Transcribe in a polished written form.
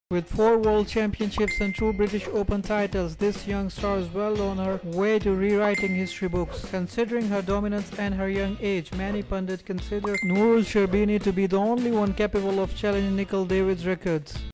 With 4 World Championships and 2 British Open titles, this young star is well on her way to rewriting history books. Considering her dominance and her young age, many pundits consider Nour El Sherbini to be the only one capable of challenging Nicol David's records.